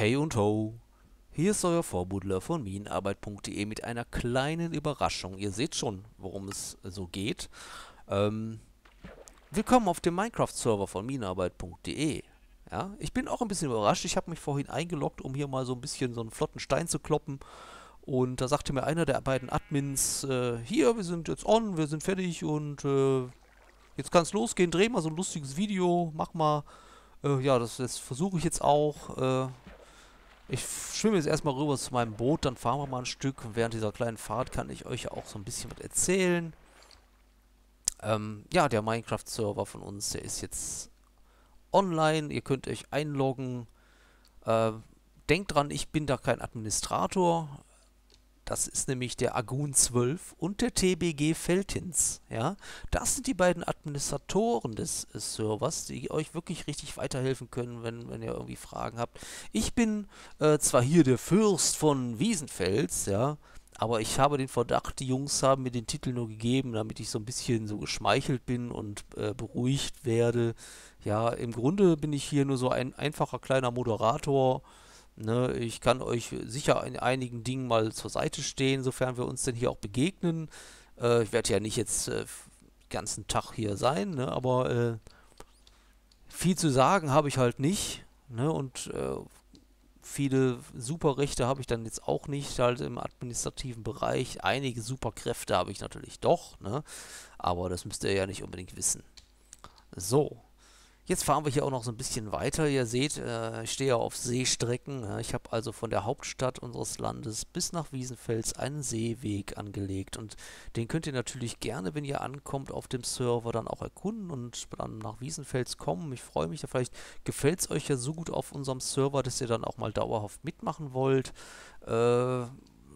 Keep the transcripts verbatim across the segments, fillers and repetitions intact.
Hey und ho, hier ist euer Vorbuddler von minenarbeit punkt de mit einer kleinen Überraschung. Ihr seht schon, worum es so geht. Ähm, willkommen auf dem Minecraft-Server von minenarbeit punkt de. Ja, ich bin auch ein bisschen überrascht. Ich habe mich vorhin eingeloggt, um hier mal so ein bisschen so einen flotten Stein zu kloppen. Und da sagte mir einer der beiden Admins, äh, hier, wir sind jetzt on, wir sind fertig und äh, jetzt kann es losgehen. Dreh mal so ein lustiges Video, mach mal. Äh, ja, das, das versuche ich jetzt auch. Äh, Ich schwimme jetzt erstmal rüber zu meinem Boot, dann fahren wir mal ein Stück. Und während dieser kleinen Fahrt kann ich euch ja auch so ein bisschen was erzählen. Ähm, ja, der Minecraft-Server von uns, der ist jetzt online. Ihr könnt euch einloggen. Äh, denkt dran, ich bin da kein Administrator. Das ist nämlich der Agun zwölf und der T B G Feltins. Ja? Das sind die beiden Administratoren des äh, Servers, die euch wirklich richtig weiterhelfen können, wenn, wenn ihr irgendwie Fragen habt. Ich bin äh, zwar hier der Fürst von Wiesenfels, ja, aber ich habe den Verdacht, die Jungs haben mir den Titel nur gegeben, damit ich so ein bisschen so geschmeichelt bin und äh, beruhigt werde. Ja, im Grunde bin ich hier nur so ein einfacher kleiner Moderator. Ne, ich kann euch sicher in einigen Dingen mal zur Seite stehen, sofern wir uns denn hier auch begegnen. Äh, ich werde ja nicht jetzt äh, den ganzen Tag hier sein, ne, aber äh, viel zu sagen habe ich halt nicht. Ne, und äh, viele Superrechte habe ich dann jetzt auch nicht, halt im administrativen Bereich. Einige Superkräfte habe ich natürlich doch, ne, aber das müsst ihr ja nicht unbedingt wissen. So. Jetzt fahren wir hier auch noch so ein bisschen weiter. Ihr seht, äh, ich stehe ja auf Seestrecken. Ja. Ich habe also von der Hauptstadt unseres Landes bis nach Wiesenfels einen Seeweg angelegt. Und den könnt ihr natürlich gerne, wenn ihr ankommt, auf dem Server dann auch erkunden und dann nach Wiesenfels kommen. Ich freue mich, ja, vielleicht gefällt es euch ja so gut auf unserem Server, dass ihr dann auch mal dauerhaft mitmachen wollt. Äh,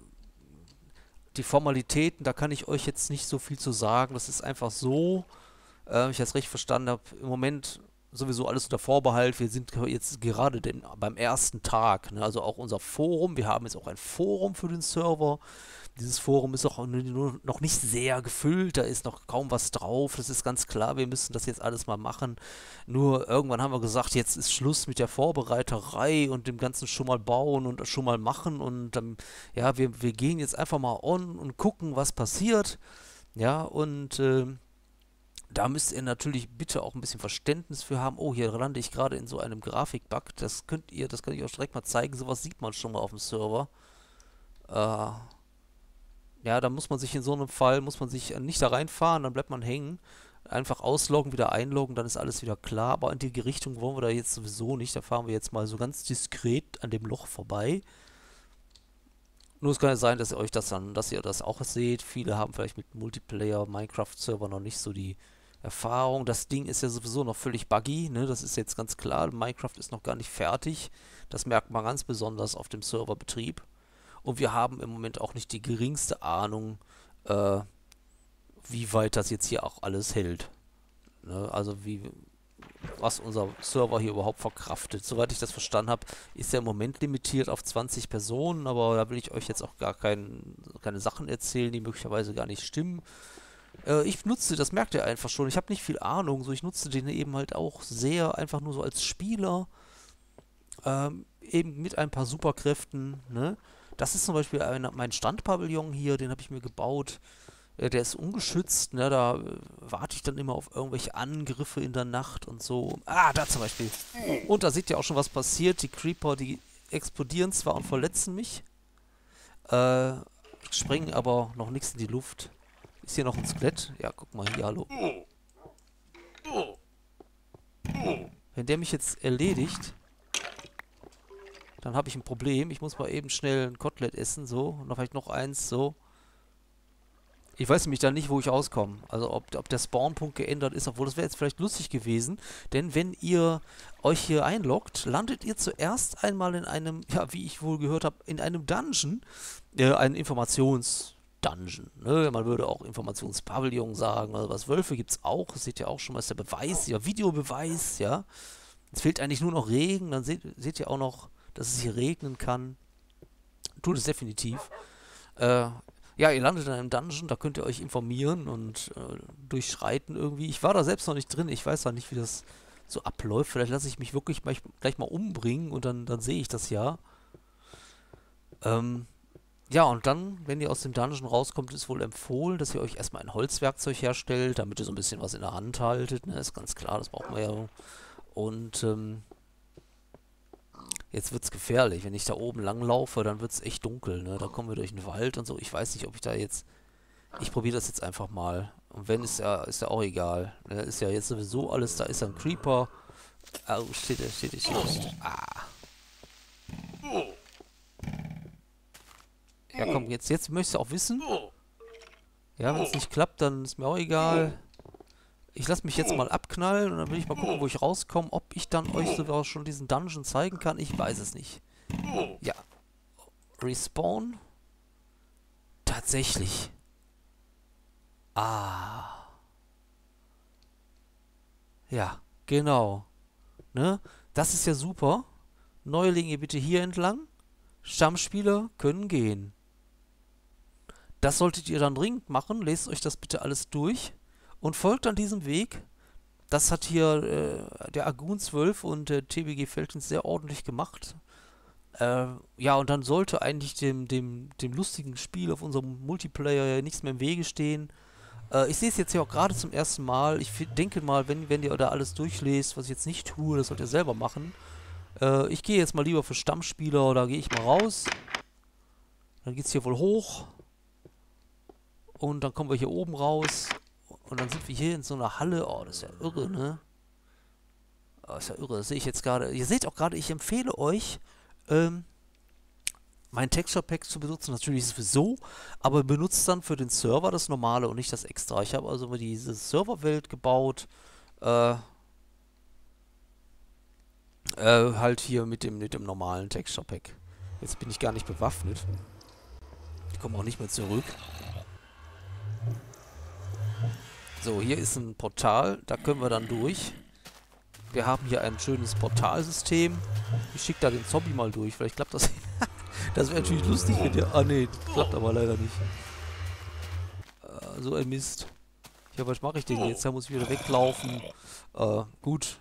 die Formalitäten, da kann ich euch jetzt nicht so viel zu sagen. Das ist einfach so, äh, wenn ich das recht verstanden habe, im Moment sowieso alles unter Vorbehalt. Wir sind jetzt gerade den, beim ersten Tag, ne? Also auch unser Forum. Wir haben jetzt auch ein Forum für den Server. Dieses Forum ist auch nur noch nicht sehr gefüllt. Da ist noch kaum was drauf. Das ist ganz klar. Wir müssen das jetzt alles mal machen. Nur irgendwann haben wir gesagt, jetzt ist Schluss mit der Vorbereiterei und dem Ganzen schon mal bauen und schon mal machen. Und ähm, ja, wir, wir gehen jetzt einfach mal on und gucken, was passiert. Ja, und äh, da müsst ihr natürlich bitte auch ein bisschen Verständnis für haben. Oh, hier lande ich gerade in so einem Grafikbug. Das könnt ihr, das kann ich euch direkt mal zeigen. Sowas sieht man schon mal auf dem Server. Äh, ja, da muss man sich in so einem Fall, muss man sich nicht da reinfahren, dann bleibt man hängen. Einfach ausloggen, wieder einloggen, dann ist alles wieder klar. Aber in die Richtung wollen wir da jetzt sowieso nicht. Da fahren wir jetzt mal so ganz diskret an dem Loch vorbei. Nur es kann ja sein, dass ihr euch das dann, dass ihr das auch seht. Viele haben vielleicht mit Multiplayer, Minecraft-Server noch nicht so die Erfahrung. Das Ding ist ja sowieso noch völlig buggy, ne? Das ist jetzt ganz klar. Minecraft ist noch gar nicht fertig. Das merkt man ganz besonders auf dem Serverbetrieb. Und wir haben im Moment auch nicht die geringste Ahnung, äh, wie weit das jetzt hier auch alles hält. Ne? Also wie, was unser Server hier überhaupt verkraftet. Soweit ich das verstanden habe, ist er im Moment limitiert auf zwanzig Personen, aber da will ich euch jetzt auch gar kein, keine Sachen erzählen, die möglicherweise gar nicht stimmen. Äh, ich nutze, das merkt ihr einfach schon, ich habe nicht viel Ahnung, so ich nutze den eben halt auch sehr einfach nur so als Spieler, ähm, eben mit ein paar Superkräften, ne? Das ist zum Beispiel ein, mein Strandpavillon hier, den habe ich mir gebaut. Äh, der ist ungeschützt, ne? Da äh, warte ich dann immer auf irgendwelche Angriffe in der Nacht und so. Ah, da zum Beispiel. Und da seht ihr auch schon, was passiert. Die Creeper, die explodieren zwar und verletzen mich, äh, sprengen aber noch nichts in die Luft. Ist hier noch ein Skelett? Ja, guck mal hier, hallo. Wenn der mich jetzt erledigt, dann habe ich ein Problem. Ich muss mal eben schnell ein Kotelett essen, so. Und dann vielleicht noch eins, so. Ich weiß nämlich dann nicht, wo ich auskomme. Also ob, ob der Spawnpunkt geändert ist, obwohl das wäre jetzt vielleicht lustig gewesen. Denn wenn ihr euch hier einloggt, landet ihr zuerst einmal in einem, ja, wie ich wohl gehört habe, in einem Dungeon. Äh, ein Informations-Dungeon. Ne? Man würde auch Informationspavillon sagen. Also was Wölfe gibt es auch. Das seht ihr auch schon mal, ist der Beweis, ja, Videobeweis, ja. Es fehlt eigentlich nur noch Regen. Dann seht, seht ihr auch noch, dass es hier regnen kann. Tut es definitiv. Äh, ja, ihr landet in einem Dungeon, da könnt ihr euch informieren und äh, durchschreiten irgendwie. Ich war da selbst noch nicht drin, ich weiß noch nicht, wie das so abläuft. Vielleicht lasse ich mich wirklich gleich, gleich mal umbringen und dann, dann sehe ich das ja. Ähm, ja, und dann, wenn ihr aus dem Dungeon rauskommt, ist wohl empfohlen, dass ihr euch erstmal ein Holzwerkzeug herstellt, damit ihr so ein bisschen was in der Hand haltet. Ne? Ist ganz klar, das braucht man ja. Und ähm, jetzt wird's gefährlich. Wenn ich da oben langlaufe, dann wird's echt dunkel. Ne? Da kommen wir durch den Wald und so. Ich weiß nicht, ob ich da jetzt... Ich probiere das jetzt einfach mal. Und wenn, ist ja, ist ja auch egal. Ne? Ist ja jetzt sowieso alles, da ist ein Creeper. Ah, oh, steht der, steht der, steht der. Steht der. Ah. Ja, komm, jetzt, jetzt möchtest du auch wissen. Ja, wenn es nicht klappt, dann ist mir auch egal. Ich lasse mich jetzt mal abknallen und dann will ich mal gucken, wo ich rauskomme. Ob ich dann euch sogar schon diesen Dungeon zeigen kann, ich weiß es nicht. Ja. Respawn. Tatsächlich. Ah. Ja, genau. Ne? Das ist ja super. Neulinge bitte hier entlang. Stammspieler können gehen. Das solltet ihr dann dringend machen. Lest euch das bitte alles durch und folgt dann diesem Weg. Das hat hier äh, der Agun zwölf und der T B G Feldins sehr ordentlich gemacht. Äh, ja, und dann sollte eigentlich dem, dem, dem lustigen Spiel auf unserem Multiplayer ja nichts mehr im Wege stehen. Äh, ich sehe es jetzt hier auch gerade zum ersten Mal. Ich denke mal, wenn, wenn ihr da alles durchlest, was ich jetzt nicht tue, das sollt ihr selber machen. Äh, ich gehe jetzt mal lieber für Stammspieler, da gehe ich mal raus. Dann geht es hier wohl hoch. Und dann kommen wir hier oben raus. Und dann sind wir hier in so einer Halle. Oh, das ist ja irre, ne? Oh, das ist ja irre. Das sehe ich jetzt gerade. Ihr seht auch gerade, ich empfehle euch, ähm, mein Texture Pack zu benutzen. Natürlich sowieso, aber benutzt dann für den Server das normale und nicht das extra. Ich habe also mal diese Serverwelt gebaut. Äh, äh, halt hier mit dem, mit dem normalen Texture Pack. Jetzt bin ich gar nicht bewaffnet. Ich komme auch nicht mehr zurück. So, hier ist ein Portal, da können wir dann durch. Wir haben hier ein schönes Portalsystem. Ich schicke da den Zombie mal durch, vielleicht klappt das. Das wäre natürlich lustig, wenn der... Ah ne, das klappt aber leider nicht. Äh, so ein Mist. Ja, was mache ich denn jetzt? Da muss ich wieder weglaufen. Äh, gut.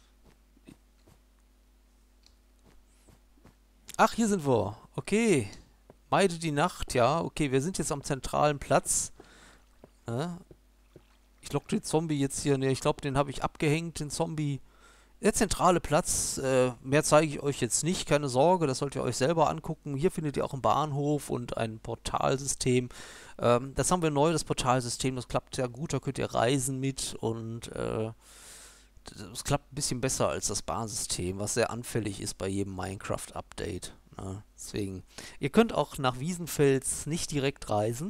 Ach, hier sind wir. Okay. Meide die Nacht, ja. Okay, wir sind jetzt am zentralen Platz. Äh, Ich lock den Zombie jetzt hier, ne, ich glaube, den habe ich abgehängt, den Zombie. Der zentrale Platz, äh, mehr zeige ich euch jetzt nicht, keine Sorge, das sollt ihr euch selber angucken. Hier findet ihr auch einen Bahnhof und ein Portalsystem. Ähm, das haben wir neu, das Portalsystem, das klappt sehr gut, da könnt ihr reisen mit und äh, das klappt ein bisschen besser als das Bahnsystem, was sehr anfällig ist bei jedem Minecraft-Update. Ne? Deswegen, ihr könnt auch nach Wiesenfels nicht direkt reisen.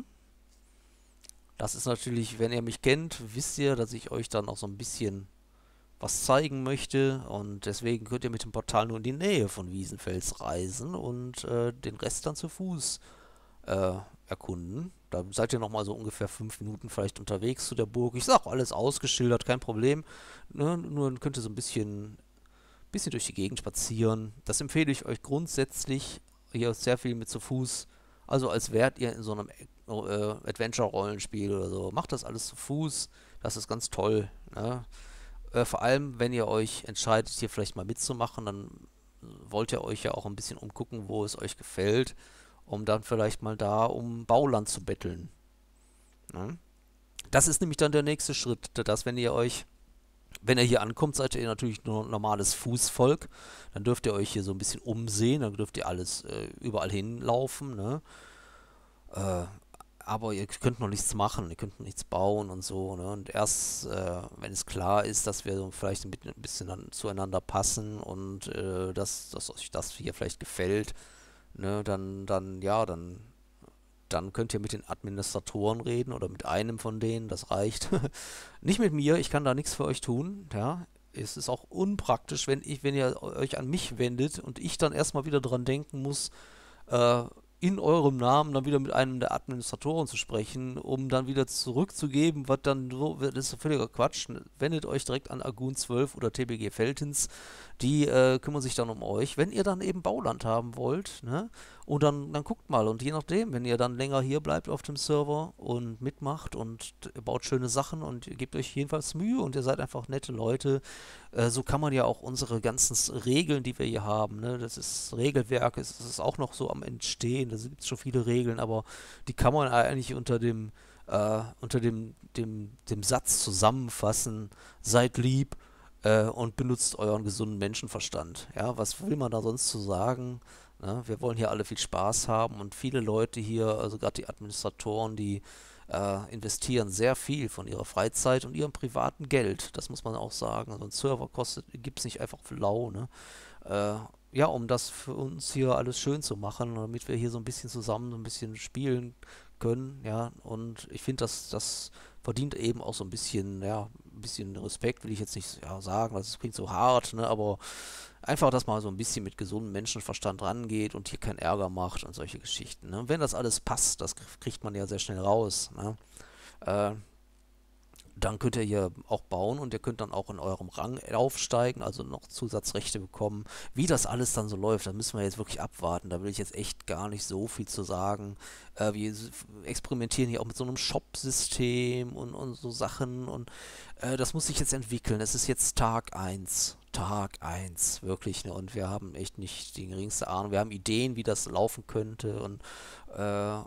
Das ist natürlich, wenn ihr mich kennt, wisst ihr, dass ich euch dann auch so ein bisschen was zeigen möchte. Und deswegen könnt ihr mit dem Portal nur in die Nähe von Wiesenfels reisen und äh, den Rest dann zu Fuß äh, erkunden. Da seid ihr nochmal so ungefähr fünf Minuten vielleicht unterwegs zu der Burg. Ich sag alles ausgeschildert, kein Problem. Ne? Nur könnt ihr so ein bisschen, bisschen durch die Gegend spazieren. Das empfehle ich euch grundsätzlich. Hier ist sehr viel mit zu Fuß. Also als wärt ihr in so einem äh, Adventure-Rollenspiel oder so. Macht das alles zu Fuß. Das ist ganz toll. Ne? Äh, vor allem, wenn ihr euch entscheidet, hier vielleicht mal mitzumachen, dann wollt ihr euch ja auch ein bisschen umgucken, wo es euch gefällt, um dann vielleicht mal da um Bauland zu betteln. Ne? Das ist nämlich dann der nächste Schritt, dass wenn ihr euch, wenn ihr hier ankommt, seid ihr natürlich nur normales Fußvolk, dann dürft ihr euch hier so ein bisschen umsehen, dann dürft ihr alles äh, überall hinlaufen, ne? Äh, aber ihr könnt noch nichts machen, ihr könnt noch nichts bauen und so, ne? Und erst, äh, wenn es klar ist, dass wir so vielleicht ein bisschen dann zueinander passen und äh, dass, dass euch das hier vielleicht gefällt, ne? Dann, dann, ja, dann, dann könnt ihr mit den Administratoren reden oder mit einem von denen, das reicht. Nicht mit mir, ich kann da nichts für euch tun, ja. Es ist auch unpraktisch, wenn ich, wenn ihr euch an mich wendet und ich dann erstmal wieder dran denken muss, äh, in eurem Namen dann wieder mit einem der Administratoren zu sprechen, um dann wieder zurückzugeben, was dann so, das ist völliger Quatsch. Wendet euch direkt an Agun zwölf oder T B G Feldins. Die äh, kümmern sich dann um euch, wenn ihr dann eben Bauland haben wollt, ne? Und dann, dann guckt mal und je nachdem, wenn ihr dann länger hier bleibt auf dem Server und mitmacht und baut schöne Sachen und ihr gebt euch jedenfalls Mühe und ihr seid einfach nette Leute, äh, so kann man ja auch unsere ganzen S- Regeln, die wir hier haben, ne? Das ist Regelwerk, es ist auch noch so am Entstehen, da gibt es schon viele Regeln, aber die kann man eigentlich unter dem äh, unter dem, dem, dem Satz zusammenfassen, seid lieb äh, und benutzt euren gesunden Menschenverstand. Ja, was will man da sonst zu sagen? Ne? Wir wollen hier alle viel Spaß haben und viele Leute hier, also gerade die Administratoren, die äh, investieren sehr viel von ihrer Freizeit und ihrem privaten Geld. Das muss man auch sagen. Also ein Server kostet, gibt es nicht einfach für lau, ne? Äh, ja, um das für uns hier alles schön zu machen, damit wir hier so ein bisschen zusammen so ein bisschen spielen können, ja, und ich finde, dass das verdient eben auch so ein bisschen, ja, ein bisschen Respekt, will ich jetzt nicht ja, sagen, weil es klingt so hart, ne, aber einfach, dass man so ein bisschen mit gesundem Menschenverstand rangeht und hier keinen Ärger macht und solche Geschichten, ne. Und wenn das alles passt, das kriegt man ja sehr schnell raus, ne, äh, dann könnt ihr hier auch bauen und ihr könnt dann auch in eurem Rang aufsteigen, also noch Zusatzrechte bekommen. Wie das alles dann so läuft, da müssen wir jetzt wirklich abwarten. Da will ich jetzt echt gar nicht so viel zu sagen. Äh, wir s- experimentieren hier auch mit so einem Shop-System und, und so Sachen und äh, das muss sich jetzt entwickeln. Es ist jetzt Tag eins. Tag eins, wirklich, ne? Und wir haben echt nicht die geringste Ahnung. Wir haben Ideen, wie das laufen könnte und äh,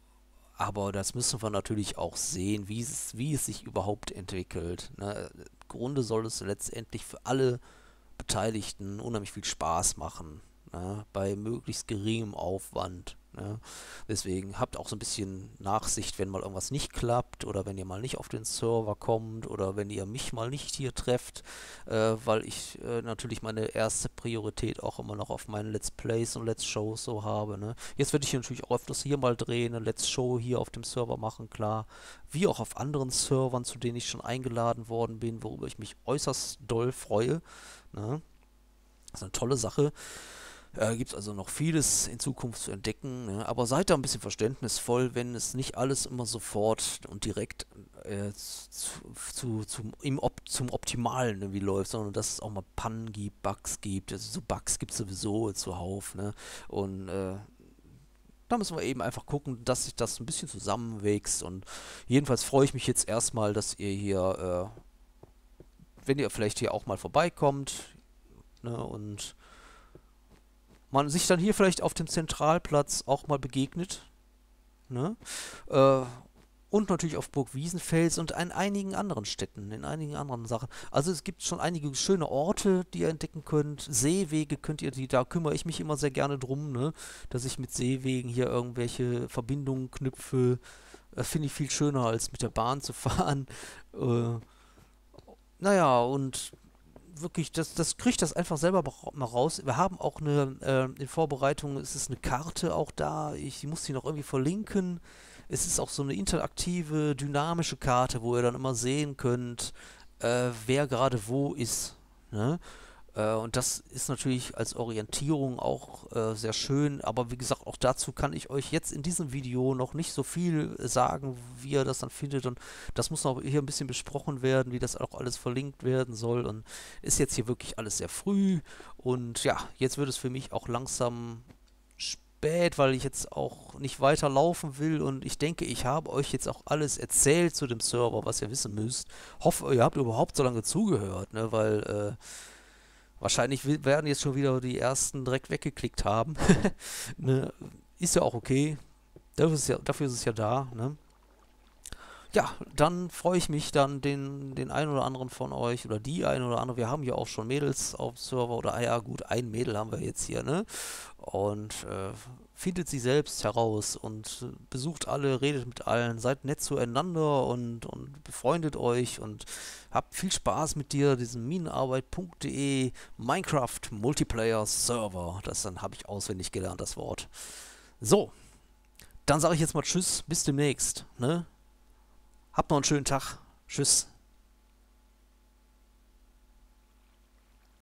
aber das müssen wir natürlich auch sehen, wie es, wie es sich überhaupt entwickelt. Ne? Im Grunde soll es letztendlich für alle Beteiligten unheimlich viel Spaß machen, ne? Bei möglichst geringem Aufwand. Ne? Deswegen habt auch so ein bisschen Nachsicht, wenn mal irgendwas nicht klappt oder wenn ihr mal nicht auf den Server kommt oder wenn ihr mich mal nicht hier trefft, äh, weil ich äh, natürlich meine erste Priorität auch immer noch auf meinen Let's Plays und Let's Shows so habe. Ne? Jetzt werde ich hier natürlich auch öfters hier mal drehen, eine Let's Show hier auf dem Server machen, klar. Wie auch auf anderen Servern, zu denen ich schon eingeladen worden bin, worüber ich mich äußerst doll freue. Ne? Das ist eine tolle Sache. Äh, Gibt es also noch vieles in Zukunft zu entdecken, ne? Aber seid da ein bisschen verständnisvoll, wenn es nicht alles immer sofort und direkt äh, zu, zu, zum, im Op zum Optimalen irgendwie läuft, sondern dass es auch mal Pannen gibt, Bugs gibt. Also so Bugs gibt es sowieso zuhauf, ne? Und äh, da müssen wir eben einfach gucken, dass sich das ein bisschen zusammenwächst. Und jedenfalls freue ich mich jetzt erstmal, dass ihr hier, äh, wenn ihr vielleicht hier auch mal vorbeikommt, ne? Und man sich dann hier vielleicht auf dem Zentralplatz auch mal begegnet, ne? Äh, und natürlich auf Burg Wiesenfels und in einigen anderen Städten, in einigen anderen Sachen. Also es gibt schon einige schöne Orte, die ihr entdecken könnt. Seewege könnt ihr, die, da kümmere ich mich immer sehr gerne drum, ne? Dass ich mit Seewegen hier irgendwelche Verbindungen knüpfe. Das finde ich viel schöner, als mit der Bahn zu fahren. Äh, naja, und wirklich, das, das kriegt das einfach selber mal raus. Wir haben auch eine, äh, in Vorbereitung, es ist eine Karte auch da. Ich muss die noch irgendwie verlinken. Es ist auch so eine interaktive, dynamische Karte, wo ihr dann immer sehen könnt, äh, wer gerade wo ist. Ne? Äh, und das ist natürlich als Orientierung auch äh, sehr schön, aber wie gesagt, auch dazu kann ich euch jetzt in diesem Video noch nicht so viel sagen, wie ihr das dann findet und das muss noch hier ein bisschen besprochen werden, wie das auch alles verlinkt werden soll und ist jetzt hier wirklich alles sehr früh und ja, jetzt wird es für mich auch langsam spät, weil ich jetzt auch nicht weiter laufen will und ich denke, ich habe euch jetzt auch alles erzählt zu dem Server, was ihr wissen müsst. Hoffe, ihr habt überhaupt so lange zugehört, ne, weil äh, wahrscheinlich wi- werden jetzt schon wieder die ersten direkt weggeklickt haben. Ne? Ist ja auch okay. Dafür ist, ja, dafür ist es ja da. Ne? Ja, dann freue ich mich dann den, den einen oder anderen von euch oder die ein oder andere. Wir haben ja auch schon Mädels auf dem Server oder, ah ja, gut, ein Mädel haben wir jetzt hier, ne? Und äh, findet sie selbst heraus und äh, besucht alle, redet mit allen, seid nett zueinander und, und befreundet euch und habt viel Spaß mit dir, diesem minenarbeit.de Minecraft Multiplayer Server. Das dann habe ich auswendig gelernt, das Wort. So, dann sage ich jetzt mal Tschüss, bis demnächst, ne? Habt noch einen schönen Tag. Tschüss.